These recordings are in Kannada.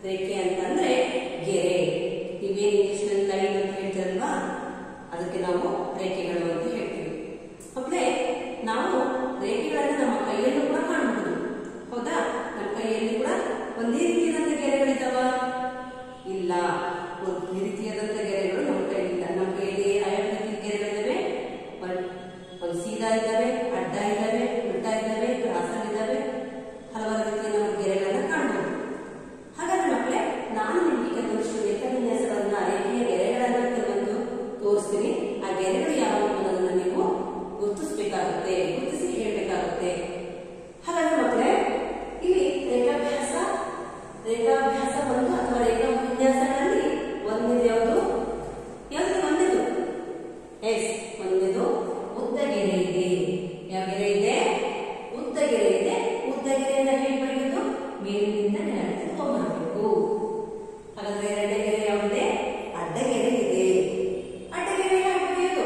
ರೇಖೆ ಅಂತಂದ್ರೆ ಗೆರೆ. ನೀವೇನು ಇಂಗ್ಲಿಷ್ ನಲ್ಲಿ ಲೈನ್ ಅಂತ ಹೇಳ್ತೀರಲ್ವಾ, ಅದಕ್ಕೆ ನಾವು ರೇಖೆಗಳು ಅಂತ ಹೇಳ್ತೀವಿ. ಮಕ್ಕಳೇ, ನಾವು ರೇಖೆಗಳನ್ನ ನಮ್ಮ ಕೈಯಲ್ಲೂ ಕೂಡ ಕಾಣಬಹುದು. ಹೌದಾ? ನಮ್ಮ ಕೈಯಲ್ಲಿ ಕೂಡ ಒಂದೇ ರೀತಿಯಾದಂತ ಗೆರೆಗಳಿದ್ದಾವ? ಇಲ್ಲ, ಒಂದೇ ರೀತಿಯಾದಂತ ಗೆರೆಗಳು ನಮ್ಮ ಕೈಯಲ್ಲಿಲ್ಲ. ನಮ್ಮ ಕೈಯಲ್ಲಿ 5 ರೀತಿಯ ಗೆರೆಗಳಿದ್ದಾವೆ. ಒಂದು ಸೀದಾ ಇದ್ದಾವೆ, ಅಡ್ಡ ಇದ್ದಾವೆ, ಉಲ್ಟಾ ಇದ್ದಾವೆ, ಕ್ರಾಸ್ ಇದ್ದಾವೆ. ಹಲವಾರು ರೀತಿಯ ನಾವು ಗೆರೆಗಳನ್ನ ಕಾಣಬಹುದು. ಹಾಗಾದ್ರೆ ಮಕ್ಕಳೇ, ನಾನು ನಿಮಗೆ ಕೆಲವೊಂದಿಷ್ಟು ರೇಖಾವಿನ್ಯಾಸಗಳನ್ನ, ರೇಖೆಯ ಗೆರೆಗಳನ್ನ ಕೆಲವೊಂದು ತೋರಿಸ್ತೀನಿ. ಆ ಗೆರೆಗಳು ಯಾವುವು ಅನ್ನೋದನ್ನ ನೀವು ಗುರುತಿಸಬೇಕಾಗುತ್ತೆ, ಗುರುತಿಸಿ ಹೇಳಬೇಕಾಗುತ್ತೆ. ಹಾಗಾದ್ರೆ ಮಕ್ಕಳೇ, ಇಲ್ಲಿ ರೇಖಾಭ್ಯಾಸ ಒಂದು ಅಥವಾ ರೇಖಾವಿನ್ಯಾಸಗಳಲ್ಲಿ ಒಂದೇದು ಯಾವುದು? ಒಂದೇದು ಒಂದೇದು ಉದ್ದ ಗೆರೆ ಇದೆ. ಯಾವ ಗೆರೆ ಇದೆ? ಉದ್ದ ಗೆರೆ ಇದೆ. ಉದ್ದ ಗೆರೆಯಿಂದ ಹೇಗೆ ಬರೆಯುವುದು? ಮೇಲಿನಿಂದ ಕೆಳಗೆ ತಗೊಂಡ್ಬರಬೇಕು. ಹಾಗಾದ್ರೆ ಎರಡನೇ ಗೆರೆ ಯಾವುದಿದೆ? ಅಡ್ಡ ಗೆರೆ ಇದೆ. ಅಡ್ಡ ಗೆರೆ ಹೇಗೆ ಬರೆಯೋದು?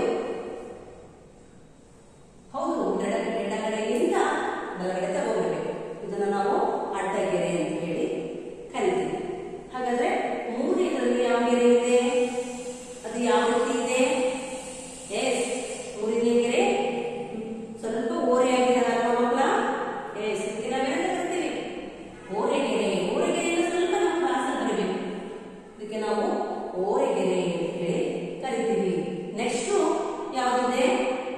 ಹೌದು, ಎಡಗಡೆಯಿಂದ ಬಲಗಡೆ ತಗೊಂಡ್ಬರಬೇಕು. ಇದನ್ನ ನಾವು ಅಡ್ಡ ಗೆರೆ ಅಂತ ಹೇಳಿ ಕರಿತೀವಿ. ಹಾಗಾದ್ರೆ ಮೂರನೇದರಲ್ಲಿ ಯಾವ ಗೆರೆ ಇದೆ? ಅದು ಯಾವ ರೀತಿ ಇದೆ? ಮೂರನೇ ಗೆರೆ ಸ್ವಲ್ಪ ಓರೆಯಾಗಿರಲ್ಲ ಮಕ್ಕಳ? ಇದಕ್ಕೆ ನಾವೇನ ಕರಿತೀವಿ? ಓರೆಗೆರೆ. ಓರೆಗೆರೆಯಿಂದ ಸ್ವಲ್ಪ ನಾವು ಕ್ಲಾಸಲ್ಲಿ ಬರಬೇಕು. ಇದಕ್ಕೆ ನಾವು ಓರೆಗೆರೆ ಅಂತ ಹೇಳಿ ಕರಿತೀವಿ. ನೆಕ್ಸ್ಟ್ ಯಾವುದಿದೆ?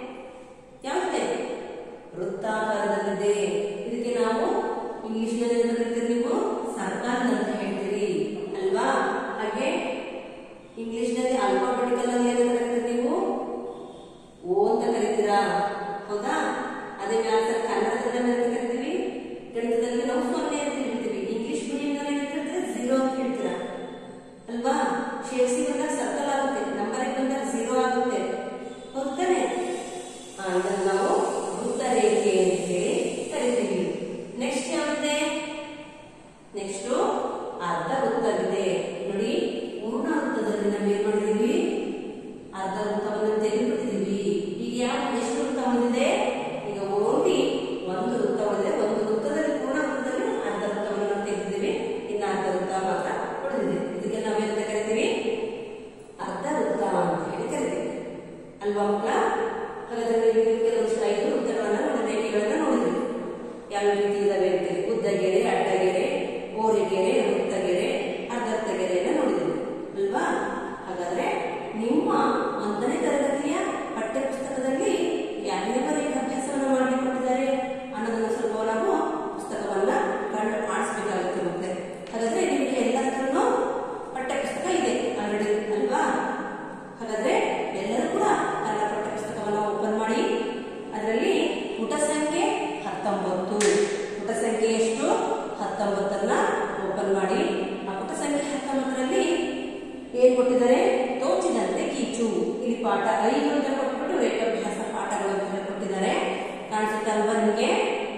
ವೃತ್ತಾಕಾರದಲ್ಲಿದೆ. ಇದಕ್ಕೆ ನಾವು ಇಂಗ್ಲಿಷ್ ನಲ್ಲಿ ಕರಿತೀರಿ, ನೀವು ಸರ್ಕಲ್ ಅಂತ ಹೇಳ್ತೀರಿ ಅಲ್ವಾ? ಹಾಗೆ ಇಂಗ್ಲಿಷ್ ನಲ್ಲಿ ಆಲ್ಫಾಬೆಟಿಕಲ್ ಅಲ್ಲಿ ಏನಂತ ಕರಿತೀರಿ ನೀವು? ಓ ಅಂತ ಕರಿತೀರಾ, ಹೌದಾ? ಅದೇ ವ್ಯಾಸ ಕನ್ನಡದಲ್ಲಿ ಅಂತ ಕರಿತೀವಿ. ಗಣಿತದಲ್ಲಿ ನಾವು 0 ಅಂತ ಹೇಳ್ತೀವಿ. ಇಂಗ್ಲಿಷ್ ಮೀಡಿಯಂ ನಲ್ಲಿ ಏನಂತ ಹೇಳ್ತೀರಾ? 0 ಅಂತ ಹೇಳ್ತೀರಾ ಅಲ್ವಾ? ಶೇಪ್ಸಿ ಬಂದಾಗ ಸರ್ಕಲ್ ಆಗುತ್ತೆ, ನಂಬರ್ ಬಂದಾಗ 0 ಆಗುತ್ತೆ. ಹೌದಾನೆ? ಇದನ್ನು ನಾವು ವೃತ್ತ ರೇಖೆ ಅಂತ ಹೇಳಿ ಕರಿತೀವಿ. ನೆಕ್ಸ್ಟ್ ಯಾವಿದೆ? ನೆಕ್ಸ್ಟ್ ಅರ್ಧ ವೃತ್ತವಿದೆ. ನೋಡಿ, ಪೂರ್ಣ ವೃತ್ತದಲ್ಲಿ ನಾವು ಏನ್ ಮಾಡಿದೀವಿ? ಅರ್ಧ ವೃತ್ತವನ್ನು ತೆಗೆದುಬಿಟ್ಟಿದೀವಿ. ಈಗ ಎಷ್ಟು ವೃತ್ತ ಹೊಂದಿದೆ? ಈಗ ಓನ್ಲಿ ಒಂದು ವೃತ್ತ ಹೊಂದಿದೆ. ಒಂದು ವೃತ್ತದಲ್ಲಿ, ಪೂರ್ಣ ವೃತ್ತದಲ್ಲಿ ಅರ್ಧ ವೃತ್ತವನ್ನು ನಾವು ತೆಗೆದಿದ್ದೀವಿ. ಇನ್ನು ಅರ್ಧ ವೃತ್ತ ಮಾತ್ರ ಉಳಿದಿದೆ. ಇದಕ್ಕೆ ನಾವೇನಂತ ಕರಿತೀವಿ? ಅರ್ಧ ವೃತ್ತ ಅಂತ ಹೇಳಿ ಕರಿತೀವಿ ಅಲ್ವಾ ಮಕ್ಕಳ? ಹಾಗಾದ್ರೆ ನೀವು ಕೆಲವೊಂದಿಷ್ಟು 5 ವೃತ್ತಗಳನ್ನ ರೇಖೆಗಳನ್ನ ನೋಡಿದ್ವಿ. ಯಾವ ರೀತಿ ಇದಾವೆ ಅಂತೇಳಿ ಉದ್ದಗೆರೆ, ಅಡ್ಡಗೆರೆ, ಓರೆಗೆರೆ, ವೃತ್ತಗೆರೆ, ಅರ್ಧಗೆರೆಯನ್ನ ನೋಡಿದ್ವಿ ಅಲ್ವಾ? ಹಾಗಾದ್ರೆ ನಿಮ್ಮ 1ನೇ ತರಗತಿಯ ಪಠ್ಯ ಪುಸ್ತಕದಲ್ಲಿ ಯಾವ ರೇಖಾಭ್ಯಾಸವನ್ನು ಮಾಡಿಕೊಟ್ಟಿದ್ದಾರೆ ಅನ್ನೋದನ್ನ ಸ್ವಲ್ಪ ನಾವು ಪುಸ್ತಕವನ್ನ ಕಂಡು ಮಾಡಿಸ್ಬೇಕಾಗುತ್ತೆ ಮತ್ತೆ. ಹಾಗಾದ್ರೆ ನಿಮಗೆ ಎಲ್ಲದಕ್ಕೂ ಪಠ್ಯ ಪುಸ್ತಕ ಇದೆ ಆಲ್ರೆಡಿ ಅಲ್ವಾ? ಹಾಗಾದ್ರೆ ಎಲ್ಲರೂ ಕೂಡ ಕನ್ನಡ ಪಠ್ಯ ಪುಸ್ತಕವನ್ನು ಓಪನ್ ಮಾಡಿ ಅದರಲ್ಲಿ ಪುಟ ಸಂಖ್ಯೆ 19, ಪುಟ ಸಂಖ್ಯೆ ಎಷ್ಟು? 19 ಓಪನ್ ಮಾಡಿ. ಆ ಪುಟ ಸಂಖ್ಯೆ 19ರಲ್ಲಿ ಏನ್ ಕೊಟ್ಟಿದ್ದಾರೆ? ತೋಚಿದಂತೆ ಗೀಚು. ಇಲ್ಲಿ ಪಾಠ 5 ಅಂತ ಕೊಟ್ಬಿಟ್ಟು ರೇಖಾಭ್ಯಾಸ ಪಾಠಗಳು ಅಂತ ಕೊಟ್ಟಿದ್ದಾರೆ. ಕಾಣಿಸುತ್ತೆ ಅಲ್ವಾ ನಿಮಗೆ?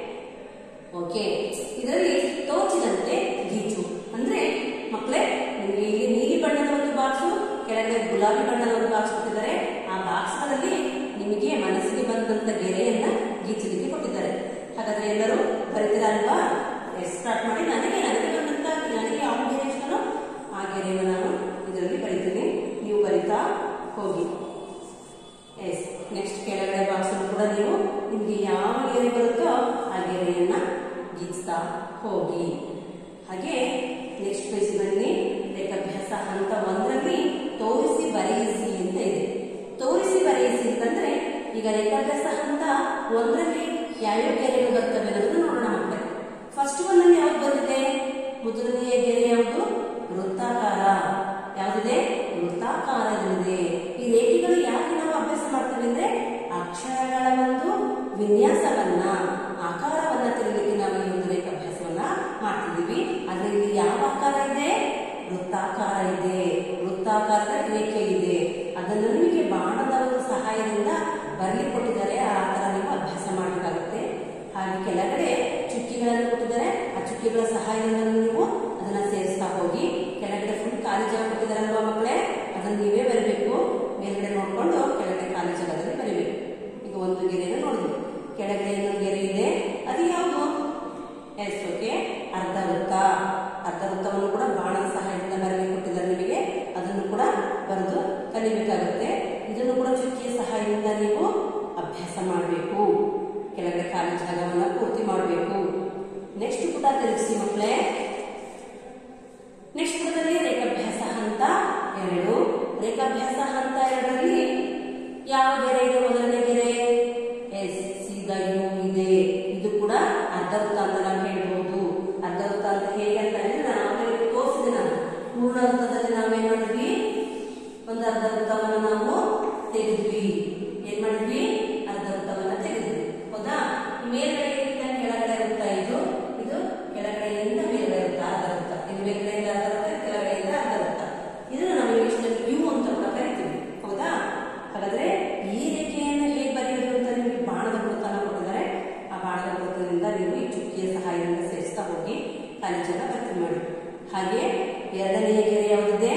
ಓಕೆ, ಇದರಲ್ಲಿ ತೋಚಿದಂತೆ ಗೀಚು ಅಂದ್ರೆ ಮಕ್ಕಳೇ, ನಿಮಗೆ ಇಲ್ಲಿ ನೀಲಿ ಬಣ್ಣದ ಒಂದು ಬಾಕ್ಸು, ಕೆಳಗಡೆ ಗುಲಾಬಿ ಬಣ್ಣದ ಒಂದು ಬಾಕ್ಸ್ ಕೊಟ್ಟಿದ್ದಾರೆ. ಆ ಬಾಕ್ಸ್ಗಳಲ್ಲಿ ನಿಮಗೆ ಮನಸ್ಸಿಗೆ ಬಂದಂತ ಗೆರೆಯನ್ನ ಗೀಚಲಿಕ್ಕೆ ಕೊಟ್ಟಿದ್ದಾರೆ. ಹಾಗಾದ್ರೆ ಎಲ್ಲರೂ ಬರೀತೀರಾ ಅಲ್ವಾ? ಸ್ಟಾರ್ಟ್ ಮಾಡಿ. ನನಗೆ ಬಂದಂತ ನನಗೆ ಯಾವ ಗೆರೆ ಇಷ್ಟನೋ ಆ ಗೆರೆಯನ್ನು ನಾನು ಇದರಲ್ಲಿ ಬರೀತೀನಿ, ನೀವು ಬರೀತಾ ಹೋಗಿ. ನೆಕ್ಸ್ಟ್ ಕೆಳಗಡೆ ಬಾಕ್ಸ್ ಕೂಡ ನೀವು ನಿಮಗೆ ಯಾವ ಗೆರೆ ಬರುತ್ತೋ ಆ ಗೆರೆಯನ್ನ ಗೀಚ್ತಾ ಹೋಗಿ. ಹಾಗೆ ನೆಕ್ಸ್ಟ್ ಪೇಜ್ ಬನ್ನಿ. ರೇಖಾಭ್ಯಾಸ ಹಂತ 1ರಲ್ಲಿ ತೋರಿಸಿ ಬರೆಯಿಸಿ ಅಂತ ಇದೆ. ತೋರಿಸಿ ಬರೆಯಿಸಿ ಅಂತಂದ್ರೆ ಈಗ ರೇಖಾಭ್ಯಾಸ ಹಂತ 1ರಲ್ಲಿ ಯಾವ್ಯಾವ ಗೆರೆಗಳು ಬರ್ತವೆ ಅನ್ನೋದನ್ನ ನೋಡೋಣ ಮಕ್ಕಳೇ. ಫಸ್ಟ್ ಒನ್ ಅಲ್ಲಿ ಯಾವ್ದು ಬಂದಿದೆ? ಮೊದಲನೆಯ ಗೆರೆ ಯಾವುದು? ವೃತ್ತಾಕಾರ. ಯಾವುದಿದೆ? ವೃತ್ತಾಕಾರದಲ್ಲಿದೆ. ಈ ರೇಖೆಗಳು ಯಾಕೆ ನಾವು ಅಭ್ಯಾಸ ಮಾಡ್ತೇವೆ ಅಂದ್ರೆ ಅಕ್ಷರಗಳ ಒಂದು ವಿನ್ಯಾಸವನ್ನ, ಆಕಾರವನ್ನ ತಿಳಿಲಿಕ್ಕೆ ನಾವು ಈ ಒಂದು ರೇಖಾಭ್ಯಾಸವನ್ನ ಮಾಡ್ತಿದ್ದೀವಿ. ಅದರಲ್ಲಿ ಯಾವ ಆಕಾರ ಇದೆ? ವೃತ್ತಾಕಾರ ಇದೆ. ವೃತ್ತಾಕಾರದ ರೇಖೆ ಇದೆ. ಅದನ್ನು ನಿಮಗೆ ಬಾಣದ ಒಂದು ಸಹಾಯದಿಂದ ಬರಲಿಕ್ಕೆ ಕೊಟ್ಟಿದ್ದಾರೆ. ಆ ತರ ನೀವು ಅಭ್ಯಾಸ ಮಾಡಬೇಕಾಗುತ್ತೆ. ಹಾಗೆ ಕೆಳಗಡೆ ಚುಕ್ಕಿಗಳನ್ನು ಕೊಟ್ಟಿದ್ದಾರೆ. ಆ ಚುಕ್ಕಿಗಳ ಸಹಾಯದಿಂದ ನೀವು ಅದನ್ನ ಸೇರಿಸ್ತಾ ಹೋಗಿ. ಕೆಳಗಡೆ ಫುಲ್ ಖಾಲಿ ಜಾಗ ಕೊಟ್ಟಿದ್ದಾರಲ್ವಾ ಮಕ್ಕಳೇ, ಅದನ್ನ ನೀವೇ ಬರಬೇಕು. ಮೇಲ್ಗಡೆ ನೋಡ್ಕೊಂಡು ಕೆಳಗಡೆ ಖಾಲಿ ಜಾಗದಲ್ಲಿ ಬರೀಬೇಕು. ಈಗ ಒಂದು ಗೆರೆಯನ್ನು ನೋಡಿದ್ವಿ. ಕೆಳಗಡೆ ಇನ್ನೊಂದು ಗೆರೆ ಇದೆ. ಅದು ಯಾವುದು? ಓಕೆ, ಅರ್ಧ ವೃತ್ತ. ಅರ್ಧ ವೃತ್ತವನ್ನು ಕೂಡ ಬಾಣ ಕಲಿಬೇಕಾಗುತ್ತೆ. ಇದನ್ನು ಕೂಡ ಚುಕ್ಕಿಯ ಸಹಾಯದಿಂದ ನೀವು ಅಭ್ಯಾಸ ಮಾಡಬೇಕು. ಕೆಳಗಡೆ ಖಾಲಿ ಜಾಗವನ್ನು ಪೂರ್ತಿ ಮಾಡಬೇಕು. ನೆಕ್ಸ್ಟ್ ಪುಟ ತಿರುಗಿಸಿ ಮಕ್ಕಳೇ. ನೆಕ್ಸ್ಟ್ ಪುಟದಲ್ಲಿ ರೇಖಾಭ್ಯಾಸ ಹಂತ 2. ರೇಖಾಭ್ಯಾಸ ಹಂತ 2ರಲ್ಲಿ ಯಾವ ಗೆರೆ ಇದೆ? ಮೊದಲನೇ ಗೆರೆ ಎಸ್, ಸೀದಾ ಯು ಇದೆ. ಇದು ಕೂಡ ಅರ್ಧ ವೃತ್ತ ಅಂತ ನಾವು ಹೇಳ್ಬಹುದು. ಅರ್ಧ ವೃತ್ತ ಅಂತ ಹೇಗೆ ಅಂತ ಹೇಳಿದ್ರೆ ನಾವು ತೋರಿಸಿದೆ. ನಾನು ಪೂರ್ಣ ವೃತ್ತದಲ್ಲಿ ನಾವೇನ್ ಮಾಡಿದ್ವಿ? ಒಂದು ಅರ್ಧ ವೃತ್ತವನ್ನು ನಾವು ತೆಗೆದ್ವಿ. ಏನ್ ಮಾಡಿದ್ವಿ? ಅರ್ಧ ವೃತ್ತವನ್ನ ತೆಗೆದ್ವಿ. ಹೌದಾ? ಮೇಲ್ಗಡೆಯಿಂದ ಕೆಳಗಡೆ ವೃತ್ತ ಇದು. ಇದು ಕೆಳಗಡೆಯಿಂದ ಮೇಲ್ಗಡೆ ವೃತ್ತ, ಅರ್ಧ ವೃತ್ತ. ಇದು ಮೇಲ್ಗಡೆಯಿಂದ ಅರ್ಧ ವೃತ್ತ, ಕೆಳಗಡೆಯಿಂದ ಅರ್ಧ ವೃತ್ತ. ಇದನ್ನು ನಾವು ಇಂಗ್ಲಿಷ್ನಲ್ಲಿ ಯು ಅಂತ ಕೂಡ ಕರಿತೀವಿ. ಹೌದಾ? ಹಾಗಾದ್ರೆ ಈ ರೇಖೆಯನ್ನು ಹೇಗೆ ಬರೆಯುವುದು ಅಂತ ನಿಮಗೆ ಬಾಣದ ಗುರುತನ್ನ ಕೊಟ್ಟಿದ್ದಾರೆ. ಆ ಬಾಣದ ಗುರುತದಿಂದ ನೀವು ಈ ಚುಕ್ಕಿಯ ಸಹಾಯದಿಂದ ಸೇರಿಸ್ತಾ ಹೋಗಿ ಖಾಲಿ ಜಾಗ ಭರ್ತಿ ಮಾಡಿ. ಹಾಗೆ ಎರಡನೆಯ ಗೆರೆ ಯಾವುದಿದೆ?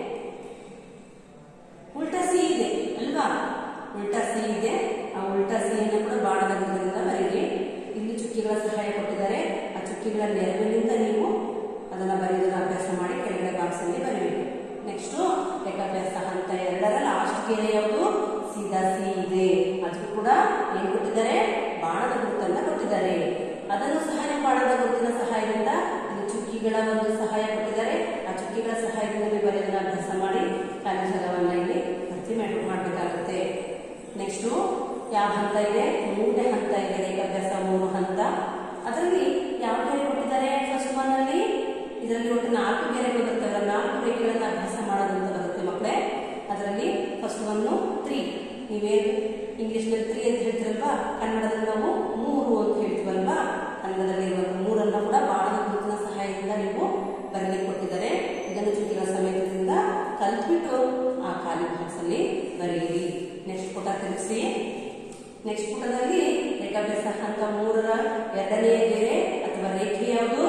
ಉಲ್ಟಾ ಸಿ ಇದೆ ಅಲ್ವಾ? ಉಲ್ಟಾ ಸಿ ಇದೆ. ಆ ಉಲ್ಟಾ ಸಿಯನ್ನು ಕೂಡ ಬಾಣದ ಗುರುತದಿಂದ ಬರೀರಿ. ಇಲ್ಲಿ ಚುಕ್ಕಿಗಳ ಸಹಾಯ ಕೊಟ್ಟಿದ್ದಾರೆ. ಆ ಚುಕ್ಕಿಗಳ ನೆರವಿನಿಂದ ನೀವು ಅದನ್ನ ಬರೆಯುವುದನ್ನು ಅಭ್ಯಾಸ ಮಾಡಿ ಕೆಳಗಡೆ ಬಾಕ್ಸ್ ಅಲ್ಲಿ ಬರೀಬೇಕು. ನೆಕ್ಸ್ಟ್ ರೇಖಾಭ್ಯಾಸ ಹಂತ 2ರ ಲಾಸ್ಟ್ ಗೆರೆ ಯಾವುದು? ಸೀದಾ ಸಿ ಇದೆ. ಅದಕ್ಕೂ ಕೂಡ ಏನ್ ಕೊಟ್ಟಿದ್ದಾರೆ? ಬಾಣದ ಗುರುತನ್ನ ಕೊಟ್ಟಿದ್ದಾರೆ. ಅದನ್ನು ಸಹ ಬಾಣದ ಗುರುತಿನ ಸಹಾಯದಿಂದ ಚುಕ್ಕಿಗಳ ಒಂದು ಸಹಾಯ ಕೊಟ್ಟಿದ್ದಾರೆ. ಆ ಚುಕ್ಕಿಗಳ ಸಹಾಯದಿಂದ ನೀವು ಬರೆಯೋದನ್ನ ಅಭ್ಯಾಸ ಮಾಡಿ ಖಾಲಿ ಜಾಗವನ್ನ ಇಲ್ಲಿ ಭರ್ತಿ ಮಾಡಬೇಕಾಗುತ್ತೆ. ನೆಕ್ಸ್ಟ್ ಯಾವ ಹಂತ ಇದೆ? 3ನೇ ಹಂತ ಇದೆ. ರೇಖಾಭ್ಯಾಸ 3 ಹಂತ. ಅದರಲ್ಲಿ ಯಾವ ಗೆರೆ ಕೊಟ್ಟಿದ್ದಾರೆ? ಫಸ್ಟ್ ಒನ್ ಅಲ್ಲಿ ಇದರಲ್ಲಿ ಒಟ್ಟು 4 ಗೆರೆಗಳು ಬರ್ತವೆ. 4 ರೇಖೆಗಳನ್ನು ಅಭ್ಯಾಸ ಮಾಡೋದಂತ ಬರುತ್ತೆ ಮಕ್ಕಳೇ. ಅದರಲ್ಲಿ ಫಸ್ಟ್ ಒನ್ 3. ನೀವೇನು ಇಂಗ್ಲಿಷ್ ನಲ್ಲಿ 3 ಅಂತ ಹೇಳ್ತಿರಲ್ವಾ? ಕನ್ನಡದಲ್ಲಿ ನಾವು 3 ಅಂತ ಹೇಳ್ತೀವಲ್ವಾ? ಕನ್ನಡದಲ್ಲಿ 3 ಕೂಡ ಬಾಣದ ಗುರುತಿನ ಸಹಾಯದಿಂದ ನೀವು ಬರಲಿಕ್ಕೆ ಕೊಟ್ಟಿದ್ದಾರೆ. ಇದನ್ನು ಚುಕ್ಕಿಗಳ ಸಮೇತದಿಂದ ಕಲ್ತ್ಬಿಟ್ಟು ಆ ಖಾಲಿ ಬಾಕ್ಸ್ ಅಲ್ಲಿ ಬರೆಯಿರಿ. ನೆಕ್ಸ್ಟ್ ಪುಟ ತಿರುಗಿಸಿ. ನೆಕ್ಸ್ಟ್ ಪುಟದಲ್ಲಿ ರೇಖಾಭ್ಯಾಸ ಹಂತ 3ರ 2ನೇ ಗೆರೆ ಅಥವಾ ರೇಖೆ ಯಾವುದು?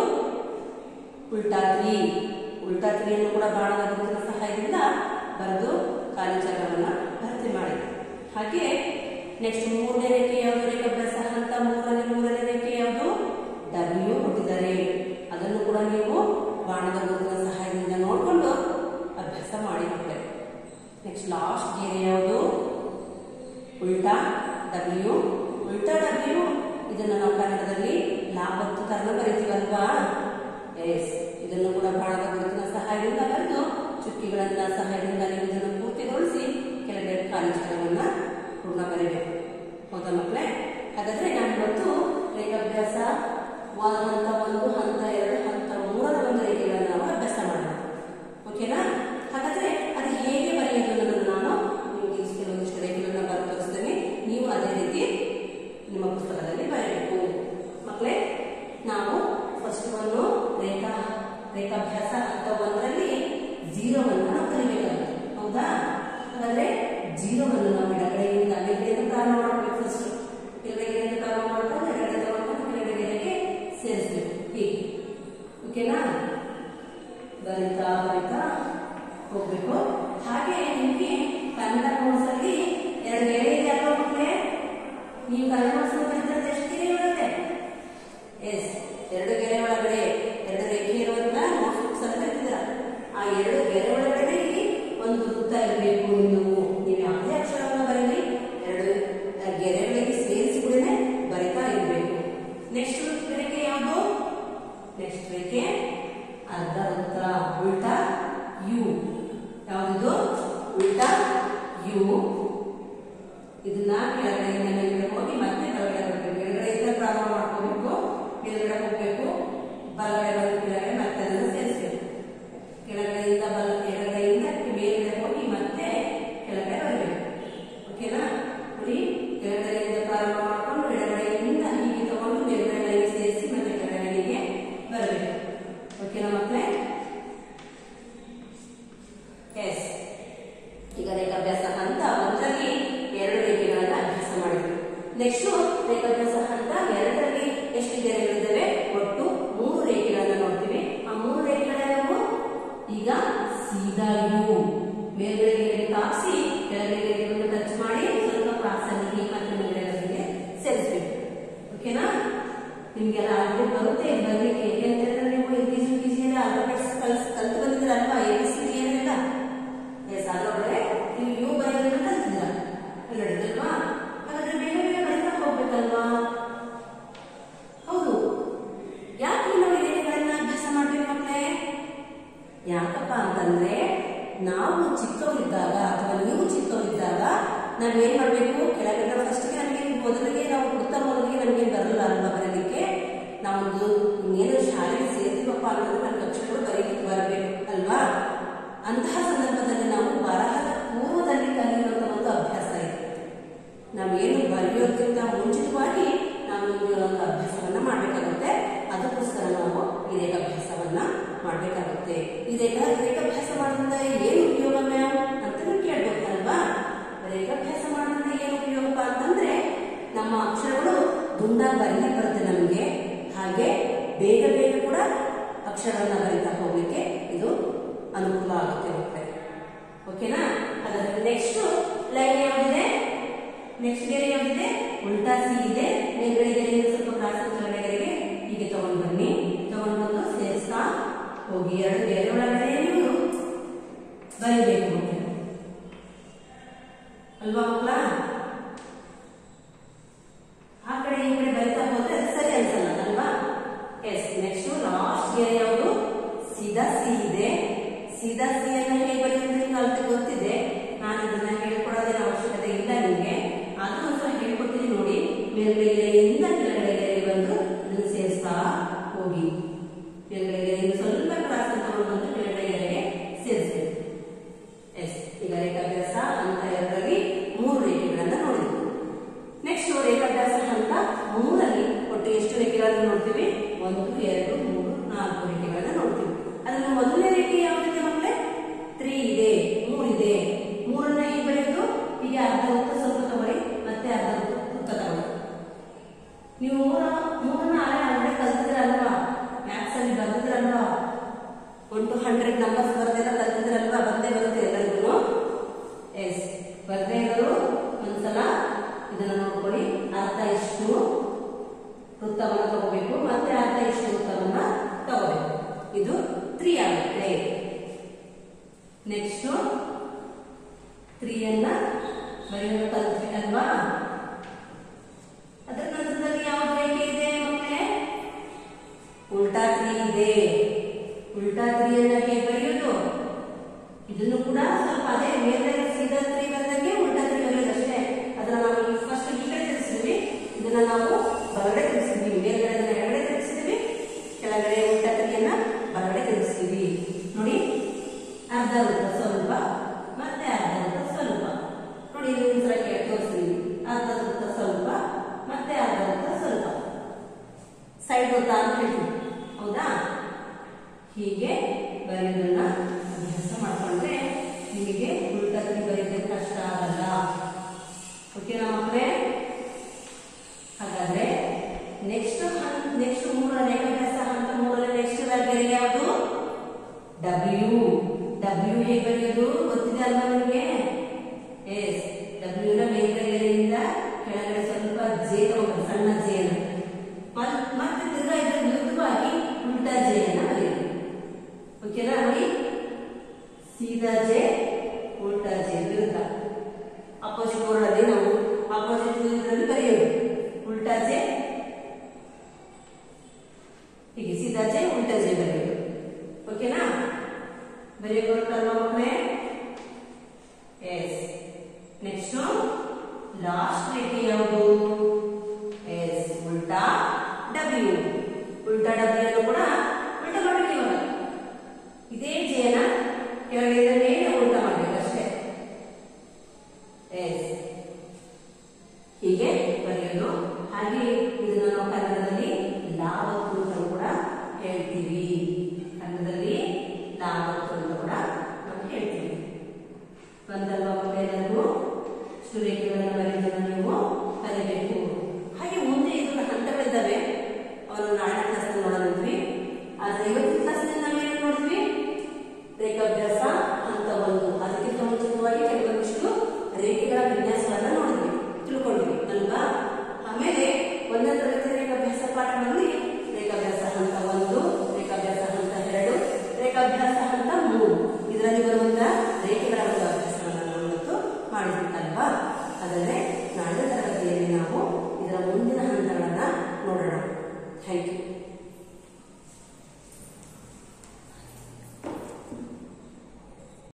ಉಲ್ಟಾ 3. ಉಲ್ಟಾ 3 ಅನ್ನು ಕೂಡ ಬಾಣದ ಗುರುತಿನ ಸಹಾಯದಿಂದ ಬರೆದು ಖಾಲಿ ಜಾಗವನ್ನ ಭರ್ತಿ ಮಾಡಿ. ಹಾಗೆ ನೆಕ್ಸ್ಟ್ 3ನೇ ರೇಖೆ ಯಾವುದು? ರೇಖಾಭ್ಯಾಸ ಹಂತ 3ರಲ್ಲಿ 3ನೇ ರೇಖೆ ಯಾವುದು? ಡಬ್ಲ್ಯೂ ಕೊಟ್ಟಿದ್ದಾರೆ. ಅದನ್ನು ಕೂಡ ನೀವು ಬಾಣದ ಗುರುತಿನ ಸಹಾಯದಿಂದ ನೋಡಿಕೊಂಡು ಅಭ್ಯಾಸ ಮಾಡಿ ಮಕ್ಕಳೇ. ನೆಕ್ಸ್ಟ್ ಲಾಸ್ಟ್ ಗೆರೆ ಯಾವುದು? ಉಲ್ಟಾ ಡಬ್ಲ್ಯೂ. ಉಲ್ಟಾ ಡಬ್ಲ್ಯೂ ಇದನ್ನು ನಾವು ಕನ್ನಡದಲ್ಲಿ ಲಾಭತ್ತು ತರನ ಬರೀತೀವಲ್ವಾ? ಎಸ್, ಇದನ್ನು ಕೂಡ ಬಾಣದ ಗುರುತಿನ ಸಹಾಯದಿಂದ ಬರೆದು ಚುಕ್ಕಿಗಳನ್ನ ಸಹಾಯದಿಂದ ನೀವು ಇದನ್ನು ಪೂರ್ತಿಗೊಳಿಸಿ ಕೆಳಗಡೆ ಖಾಲಿ ಜಾಗವನ್ನ ಪೂರ್ಣ ಬರೀಬೇಕು. ಹೌದಾ ಮಕ್ಕಳೇ? ಹಾಗಾದ್ರೆ ನಾನು ಇವತ್ತು ರೇಖಾಭ್ಯಾಸ ಹಂತ 1, ಹಂತ 2, ಹಂತ 3ರ ಒಂದು ರೇಖೆಗಳನ್ನು ನಾವು ಅಭ್ಯಾಸ ಮಾಡೋಣ. ಓಕೆನಾ? ಹಾಗಾದ್ರೆ ಅದು ಹೇಗೆ ಬರೆಯೋದು ಅನ್ನೋದನ್ನು ನಾನು ನಿಮಗೆ ಕೆಲವೊಂದಿಷ್ಟು ರೇಖೆಗಳನ್ನ ಬರೆದು ತೋರಿಸ್ತೇನೆ. ನೀವು ಅದೇ ರೀತಿ ನಿಮ್ಮ ಪುಸ್ತಕದಲ್ಲಿ ಬರೆಯಬೇಕು ಮಕ್ಕಳೇ. ನಾವು ಫಸ್ಟ್ ಒಂದು ರೇಖಾಭ್ಯಾಸ ಹಂತ 1ರಲ್ಲಿ 0ವನ್ನು ನಾವು ಕಲಿಬೇಕಾಗುತ್ತೆ. ಹೌದಾ? ಹಾಗಾದ್ರೆ 0ವನ್ನು ನಾವು ಎಡಗಡೆಯಿಂದ ಮೇಲ್ಗಡೆಯಿಂದ ಪ್ರಾರಂಭ ಮಾಡಬೇಕು. ಫಸ್ಟ್ ಕೆಳಗಡೆಯಿಂದ ಪ್ರಾರಂಭ ಮಾಡ್ಕೊಂಡು ಎಡಗಡೆ ತಗೊಂಡು ಕೆಳಗಡೆಗೆ ಸೇರಿಸಬೇಕು. ಹೀಗೆ. ಓಕೆನಾ? ಬರಿತಾ ಬರಿತಾ ಹೋಗ್ಬೇಕು. ಹಾಗೆ ನಿಮಗೆ ಕನ್ನಡ ನೋಟ್ಸ್ ಅಲ್ಲಿ 2 ಗೆರೆ ಇದೆ ಅಲ್ವಾ ಮಕ್ಕಳೇ? ನೀವು ಕನ್ನಡ ನೋಟ್ಸ್ ಬರೆದ್ರೆ ಎಷ್ಟು ಗೆರೆ ಇರುತ್ತೆ? ಎಸ್, 2 ಗೆರೆ ಒಳಗಡೆ 2 ರೇಖೆ ಇರೋದನ್ನ ನೋಟ್ಸ್ ಬುಕ್ಸ್ ಅಲ್ಲಿ ಬರೆದಿದ್ದೀರಾ. ಆ 2 ಗೆರೆ ಒಳಗಡೆ ಒಂದು ವೃತ್ತ ಇರಬೇಕು. ನೀವು ಯಾವುದೇ ಅಕ್ಷರವನ್ನು ಬರೀಲಿ 2 ಗೆರೆಗಳಿಗೆ ಸೇರಿಸಿ ಕೂಡ ಬರಿತಾ ಇರಬೇಕು. ನೆಕ್ಸ್ಟ್ ರೇಖೆ ಯಾವುದು? ನೆಕ್ಸ್ಟ್ ರೇಖೆ ಅರ್ಧ ವೃತ್ತ. ಉಲ್ಟಾ ಯು. ಯಾವುದು? ಉಲ್ಟಾ ಯು. ಇದನ್ನ ಕೆಳಗಡೆಯಿಂದ ಮೇಲ್ಗಡೆ ಹೋಗಿ ಮತ್ತೆ ಕೆಳಗಡೆ ಬರಬೇಕು. ಕೆಳಗಡೆಯಿಂದ ಪ್ರಾರಂಭ ಮಾಡ್ಕೋಬೇಕು, ಮೇಲ್ಗಡೆ ಹೋಗ್ಬೇಕು, ಬಲಗಡೆ ಬಂದು ಕೆಳಗಡೆ ಮತ್ತೆ ಅದನ್ನು ಸೇರಿಸಬೇಕು. ಕೆಳಗಡೆಯಿಂದ ಎಡಗಡೆಯಿಂದ ಮೇಲ್ಗಡೆ ಹೋಗಿ ಮತ್ತೆ ಕೆಳಗಡೆ ಬರಬೇಕು. ಓಕೆನಾ? ನೋಡಿ, ಕೆಳಗಡೆಯಿಂದ ಪ್ರಾರಂಭ ಮಾಡಿಕೊಂಡು ಎಡಗಡೆಯಿಂದ ಹೀಗೆ ತಗೊಂಡು ಮೇಲ್ಗಡೆ ಸೇರಿಸಿ ಮತ್ತೆ ಕೆಳಗಡೆಗೆ ಬರಬೇಕು. ಓಕೆನಾ ಮಕ್ಕಳೇ? ಎಸ್. ಈಗ ರೇಖಾಭ್ಯಾಸ ಹಂತ 1ರಲ್ಲಿ 2 ರೇಖೆಗಳನ್ನು ಅಭ್ಯಾಸ ಮಾಡಿದ್ವಿ. ನೆಕ್ಸ್ಟ್ ರೇಖಾಭ್ಯಾಸ ಹಂತ 2ರಲ್ಲಿ ಎಷ್ಟು ಗೆರೆಗಳಿದ್ದಾವೆ? ಒಟ್ಟು 3 ರೇಖೆಗಳನ್ನು ನೋಡ್ತೀವಿ. ಆ 3 ರೇಖೆಗಳನ್ನು ಈಗ ಸೀದಾ ಯು ಮೇಲ್ಗಡೆ ತಾಗಿಸಿ ಕೆಳಗಡೆ ಟಚ್ ಮಾಡಿ ಸ್ವಲ್ಪ ಪ್ರಾಸನಿಗೆ ಮತ್ತೆ ಮೇಲ್ಗಡೆ ಸೇರಿಸಬೇಕು. ಓಕೆನಾ? ನಿಮ್ಗೆಲ್ಲ ಆಲ್ರೆಡಿ ಬರುತ್ತೆ ಬರಲಿಕ್ಕೆ. ಯಾಕೆಂತಂದ್ರೆ ನೀವು ಆಲ್ಫಾಬೆಟ್ಸ್ ಕಲ್ತು ಬಂದಿದ್ದೀರಲ್ವಾ? ABCD ಏನಿಲ್ಲ. ಎಸ್, ಅದರೊಳಗೆ ನೀವು ಯಾಕಪ್ಪ ಅಂತಂದ್ರೆ ನಾವು ಚಿಕ್ಕವರಿದ್ದಾಗ ಅಥವಾ ನೀವು ಚಿಕ್ಕವರಿದ್ದಾಗ ನಾವೇನ್ ಮಾಡ್ಬೇಕು, ಕೆಳಗಡೆ ಫಸ್ಟ್ಗೆ ನಮಗೆ ಮೊದಲಿಗೆ ನಾವು ಮೊದಲಿಗೆ ನಮಗೆ ಬರಲ್ಲ ಅಲ್ವಾ ಬರಲಿಕ್ಕೆ. ನಾವೊಂದು ಇನ್ನೇನು ಶಾಲೆಗೆ ಸೇರ್ತೀವಪ್ಪ ಅಂತಂದ್ರೆ ನಮ್ಮ ಅಕ್ಷರಗಳು ಬರೀಲಿಕ್ಕೆ ಬರಬೇಕು ಅಲ್ವಾ. ಅಂತಹ ಸಂದರ್ಭದಲ್ಲಿ ನಾವು ಬರಹದ ಪೂರ್ವದಲ್ಲಿ ಕಲಿಯುವಂತ ಒಂದು ಅಭ್ಯಾಸ ಇದೆ. ನಾವೇನು ಬರೆಯೋದಕ್ಕಿಂತ ಮುಂಚಿತವಾಗಿ ನಾವು ಒಂದು ಅಭ್ಯಾಸವನ್ನ ಮಾಡ್ಬೇಕಾಗುತ್ತೆ. ಅದಕ್ಕೋಸ್ಕರ ನಾವು ಈ ರೇಖಾಭ್ಯಾಸವನ್ನ ಮಾಡ್ಬೇಕಾಗುತ್ತೆ. ಈ ರೇಖಾಭ್ಯಾಸ ಮಾಡೋದ್ರಿಂದ ಏನು ಉಪಯೋಗ ಮ್ಯಾಮ್ ಅಂತ ನೀವು ಕೇಳ್ಬೋದಲ್ವಾ. ರೇಖಾಭ್ಯಾಸ ಮಾಡೋದ್ರಿಂದ ಏನು ಉಪಯೋಗಪ್ಪ ಅಂತಂದ್ರೆ ನಮ್ಮ ಅಕ್ಷರಗಳು ದುಂಡಾಗಿ ಬರೀಲಿಕ್ಕೆ ಬರುತ್ತೆ ನಮಗೆ. ಹಾಗೆ ಬೇಗ ಬೇಗ ಕೂಡ ಅಕ್ಷರಗಳನ್ನ ಬರೀತಾ ಹೋಗ್ಲಿಕ್ಕೆ ಇದು ಅನುಕೂಲ ಆಗುತ್ತೆ ಮಕ್ಕಳೇ. ಓಕೆನಾ. ಹಾಗಾದ್ರೆ ನೆಕ್ಸ್ಟ್ ಲೈನ್ ಯಾವ್ದಿದೆ, ನೆಕ್ಸ್ಟ್ ಗೆರೆ ಯಾವ್ದಿದೆ, ಉಲ್ಟಾ ಸಿ ಇದೆ. ಮೇಲ್ಗಡೆ ಗೆರೆಯಿಂದ ಸ್ವಲ್ಪ ಕ್ರಾಸ್ ಕೆಳಗಡೆ ಗೆರೆಗೆ ಹೀಗೆ ತಗೊಂಡು ಬನ್ನಿ. ತಗೊಂಡು ಬಂದು ಸೇರಿಸ್ತಾ ಹೋಗಿ ಎರಡು ಗೆರೆ ಒಳಗಡೆ ನೀವು ಬರೀಬೇಕು ಅಲ್ವಾ ಮಕ್ಕಳ. ಆ ಕಡೆ ಈ ಕಡೆ ಬರಿತಾ ಹೋದ್ರೆ ಅದು ಸರಿ ಅನ್ಸಲ್ಲ ಅಲ್ವಾ. ಎಸ್. ನೆಕ್ಸ್ಟ್ ಲಾಸ್ಟ್ ಗೆರೆ ಯಾವುದು, ಸೀದಾ ಸಿ ಇದೆ. ಸೀದಾ ಸಿ ಅನ್ನ ಹೇಗೆ ಬರೆಯುವುದು ನಿಮ್ಗೆ ಅರ್ಥ ಗೊತ್ತಿದೆ. ನಾನು ಇದನ್ನ ಹೇಳ್ಕೊಡೋದೇನು ಅವಶ್ಯಕತೆ ಇಲ್ಲ ನಿಮ್ಗೆ. ಅದು ಒಂದ್ಸಲ ಹೇಳ್ಕೊಡ್ತೀನಿ ನೋಡಿ. ಮೇಲ್ಗಡೆ ಗೆರೆಯಿಂದ ಕೆಳಗಡೆ ಗೆರೆಗೆ ಬಂದು ಇದನ್ನು ಸೇರಿಸ್ತಾ ಹೋಗಿ. ಮೇಲ್ಗಡೆ ಗೆರೆಯಿಂದ ಸ್ವಲ್ಪ ಕ್ರಾಸ್ ತಗೊಂಡು ಬಂದು ಕೆಳಗಡೆ ಗೆರೆಗೆ ಸೇರಿಸ್ಬೇಕು. ಎಸ್. ಈಗ ರೇಖಾಭ್ಯಾಸ ಹಂತ 2ರಲ್ಲಿ 3 ರೇಖೆಗಳನ್ನ ನೋಡಿದ್ವಿ. ನೆಕ್ಸ್ಟ್ ರೇಖಾಭ್ಯಾಸ ಹಂತ 3ರಲ್ಲಿ ಒಟ್ಟು ಎಷ್ಟು ರೇಖೆಗಳನ್ನು ನೋಡ್ತೀವಿ, 1 2 3 4 ರೇಖೆಗಳನ್ನ ನೋಡ್ತೀವಿ. ಅದರಲ್ಲಿ ಮೊದಲನೇ ರೇಖೆ ಯಾವುದಿದೆ ಮಕ್ಕಳೇ, 3 ಇದೆ, 3 ಇದೆ. 3ಅನ್ನ ಹೇಗೆ ಬರೆಯೋದು, ಹೀಗೆ ಅರ್ಧ ವೃತ್ತ ಸ್ವಲ್ಪ ತಗೊಳ್ಳಿ, ಮತ್ತೆ ಅರ್ಧ ವೃತ್ತ ತಗೊಳ್ಳಿ. ನೀವು 3ಅನ್ನ ಆಲ್ರೆಡಿ ಕಲ್ತಿದ್ರಲ್ವಾ, ಮ್ಯಾಥ್ಸ್ ಅಲ್ಲಿ ಬರ್ತಿದ್ರಲ್ವಾ, 1 to 100 ನಂಬರ್ಸ್ ಬರ್ದೆಲ್ಲ ಕಲ್ತಿದ್ರಲ್ವಾ, ಬಂದೇ ಬರುತ್ತೆ ಎಲ್ಲರಿಗೂ. ಎಸ್. ಬರ್ದೇ ಇರೋರು ಒಂದ್ಸಲ ಇದನ್ನ ನೋಡ್ಕೊಳ್ಳಿ. ಅರ್ಧ ಇಷ್ಟು ವೃತ್ತವನ್ನು ತಗೋಬೇಕು, ಮತ್ತೆ ಅರ್ಧ ಇಷ್ಟು ವೃತ್ತವನ್ನ ತಗೋಬೇಕು. ಇದು 3 ಆಗುತ್ತೆ. ನೆಕ್ಸ್ಟ್ 3ಅನ್ನ ಬರೆಯೋದು ಕಲ್ತ್ವಿ ಅಲ್ವಾ. ಅದರ ನಂತರದಲ್ಲಿ ಯಾವ ರೇಖೆ ಇದೆ ಮಕ್ಕಳೇ, ಉಲ್ಟಾ 3 ಇದೆ. ಉಲ್ಟಾ 3ಅನ್ನ ಹೇಗೆ ಬರೆಯೋದು, ಇದನ್ನು ಕೂಡ ಸ್ವಲ್ಪ ಅದೇ ಮೇಲ್ಗಡೆ ಸೀದಾ 3 ಬಂದಂಗೆ ಉಲ್ಟಾ 3 ಬರೆಯೋದು ಅಷ್ಟೇ. ಅದನ್ನ ನಾವು ಫಸ್ಟ್ ಈ ಕಡೆ ತಿರ್ಗಿಸಿದ್ವಿ, ಇದನ್ನ ನಾವು ಬಲಗಡೆ ತಿರ್ಗಿಸಿದ್ವಿ. ಮೇಲ್ಗಡೆ ಎಡಗಡೆ ತಿರ್ಗಿಸಿದ್ವಿ, ಕೆಳಗಡೆ ಉಲ್ಟಾ 3ಅನ್ನ ಬಲಗಡೆ ತಿರ್ಗಿಸ್ತೀವಿ ನೋಡಿ. ಅರ್ಧ ವೃತ್ತ ಸ್ವಲ್ಪ, ಮತ್ತೆ ಅರ್ಧ ವೃತ್ತ ಸ್ವಲ್ಪ ನೋಡಿ. ಇನ್ನೊಂದು ಸಲ ತೋರಿಸ್ತೀವಿ. ಅರ್ಧ ವೃತ್ತ ಸ್ವಲ್ಪ, ಮತ್ತೆ ಅರ್ಧ ವೃತ್ತ ಸ್ವಲ್ಪ, ಸೈಡ್ ವೃತ್ತ ಅಂತ ಹೇಳ್ತೀವಿ ಹೌದಾ. ಹೀಗೆ ಬರೆಯೋದನ್ನ ಅಭ್ಯಾಸ ಮಾಡ್ಕೊಂಡ್ರೆ ನಿಮಗೆ ಉಲ್ಟಾ 3 ಬರೆಯೋದಕ್ಕೆ ಕಷ್ಟ ಆಗಲ್ಲ. ಓಕೆನಾ ಮಕ್ಕಳೇ. ಹಾಗಾದ್ರೆ ನೆಕ್ಸ್ಟ್ 3ರ ರೇಖಾಭ್ಯಾಸ ಹಂತ 3ರಲ್ಲಿ ನೆಕ್ಸ್ಟ್ ಗೆರೆ ಯಾವುದು, ಡಬ್ಲ್ಯೂ. ಡಬ್ಲ್ಯೂ ಹೇಗೆ ಬರೆಯೋದು ಗೊತ್ತಿದೆ ಅಲ್ವಾ ನಿಮಗೆ. ಎಸ್. ಡಬ್ಲ್ಯೂ ನ ಮೇಲ್ಗಡೆ ಗೆರೆಯಿಂದ ಕೆಳಗಡೆ ಸ್ವಲ್ಪ ಜೆ ತಗೊಂಡು ಸಣ್ಣ ಜೆ ಅನ್ನು ಮತ್ತೆ ತಿರ್ಗಾ ಇದರ ವಿರುದ್ಧವಾಗಿ ಉಲ್ಟಾ ಜೆ ಅನ್ನ ಬರೆಯೋದು. ಓಕೆನಾ ನೋಡಿ. ಸೀದಾ ಜೆ, ಉಲ್ಟಾ ಜೆ, ವಿರುದ್ಧ ಅಪೋಸಿಟ್ ವರ್ಡ್ ಅಲ್ಲಿ ನಾವು ಅಪೋಸಿಟ್ ಇದರಲ್ಲಿ ಬರೆಯೋದು. ಉಲ್ಟಾ ಜೆ ಹೀಗೆ, ಸೀದಾ ಜೆ, ಉಲ್ಟಾ ಜೆ ಬರೆಯೋದು. ಓಕೆನಾ. ಬರೆಯೋಕೆ ಬರುತ್ತಲ್ವಾ ಮಕ್ಕಳೇ. ಎಸ್. ನೆಕ್ಸ್ಟ್ ಲಾಸ್ಟ್ ರೇಖೆ ಯಾವುದು, ಎಸ್, ಉಲ್ಟಾ ಡಬ್ಲ್ಯೂ. ಉಲ್ಟಾ ಡಬ್ಲ್ಯೂ ಅನ್ನು ಕೂಡ ಉಲ್ಟಾ ಮಾಡಬೇಕು. ಇವಾಗ ಇದೇ ಜೆನ ಕೆಳಗಡೆ ಮೇಲೆ ಉಲ್ಟಾ ಮಾಡಬೇಕು ಅಷ್ಟೇ. ಎಸ್. ಹೀಗೆ ಬರೆಯೋದು. ಹಾಗೆ ಇದನ್ನು ನಾವು ಕನ್ನಡದಲ್ಲಿ ಲಾವತ್ತು ಅಂತ ಕೂಡ ಹೇಳ್ತೀವಿ. ಕನ್ನಡದಲ್ಲಿ ಲಾವತ್ತು ಅಂತ ಕೂಡ ನಾವು ಹೇಳ್ತೀವಿ. ಬಂದಲ್ವಾ ಮಕ್ಕಳೆಲ್ಲರಿಗೂ. ರೇಖೆಗಳನ್ನು ಬರೆಯೋದನ್ನು ನೀವು ಕಲಿಬೇಕು. ಹಾಗೆ ಮುಂದೆ ಇದರ ಹಂತಗಳಿದ್ದಾವೆ, ಅವರು ನಾಳೆ ಕ್ಲಾಸ್ ನೋಡೋದ್ವಿ. ಆದ್ರೆ ಇವತ್ತಿನ ಕ್ಲಾಸ್ನಲ್ಲಿ ನಾವೇನು ನೋಡಿದ್ವಿ, ರೇಖಾಭ್ಯಾಸ ಹಂತ 1. ಅದಕ್ಕಿಂತ ಮುಂಚಿತವಾಗಿ ಕೆಲವೊಂದಿಷ್ಟು ರೇಖೆಗಳ ವಿನ್ಯಾಸಗಳನ್ನ ನೋಡಿದ್ವಿ, ತಿಳ್ಕೊಂಡ್ವಿ ಅಲ್ವಾ. ಆಮೇಲೆ 1ನೇ ತರಗತಿ ರೇಖಾಭ್ಯಾಸ ಪಾಠಗಳಲ್ಲಿ ರೇಖಾಭ್ಯಾಸ ಹಂತ 1, ರೇಖಾಭ್ಯಾಸ ಹಂತ 2, ರೇಖಾಭ್ಯಾಸ ಹಂತ 3 ಇದರಲ್ಲಿ ಬರುವಂತಹ ರೇಖೆಗಳ ಒಂದು ಅಭ್ಯಾಸವನ್ನು ನಾವು ಇವತ್ತು ಮಾಡಿದ್ವಿ. ಅದನ್ನೇ ನಾಳೆ ತರಗತಿಯಲ್ಲಿ ನಾವು ಇದರ ಮುಂದಿನ ಹಂತಗಳನ್ನ ನೋಡೋಣ. Thank you.